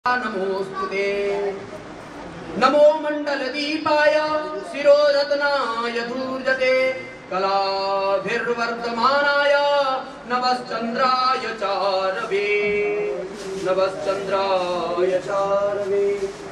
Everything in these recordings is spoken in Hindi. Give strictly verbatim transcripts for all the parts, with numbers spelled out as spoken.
नमोस्तुते। नमो मंडलदीपाय शिरोरत्नाय धूर्जते कलाभिर्वर्धमानाय नभश्चंद्राय चारवे नभश्चंद्राय चारवे।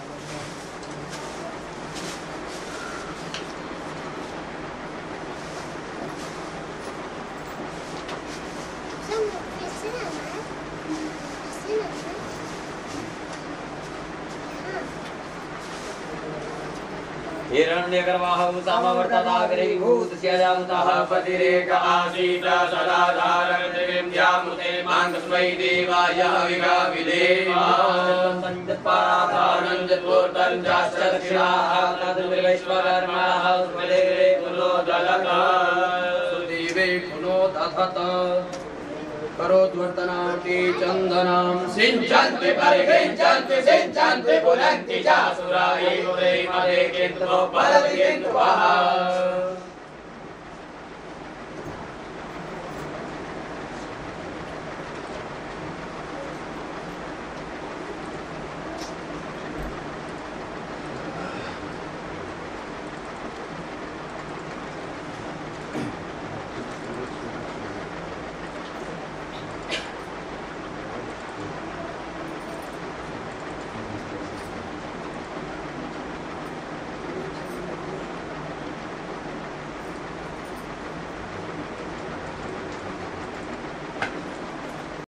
हिरण्यगर्भाः समवर्तताग्रहीभूत स्यजावताः पतिरेक आसीत सदा धारयन् यामुते माङ्गस्मै देवाय विगाविदेवा संजत्पारानन्दपूर्तं जाश्चक्षिणाः तद्विश्वकर्माः सुदेवे कुलो दलत सुदेवे कुलो दधत करोद्वर्तनाटे चन्दनां सिञ्चन्ति परिगृह्यन्ति सिञ्चन्ति पुनन्ति चासुराय उदयमदे किन्तु परति किन्तु